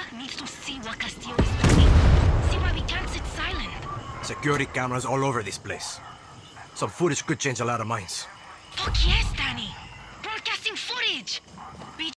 needs to see what Castillo is doing. See why we can't sit silent. Security cameras all over this place. Some footage could change a lot of minds. Fuck yes, Danny! Broadcasting footage!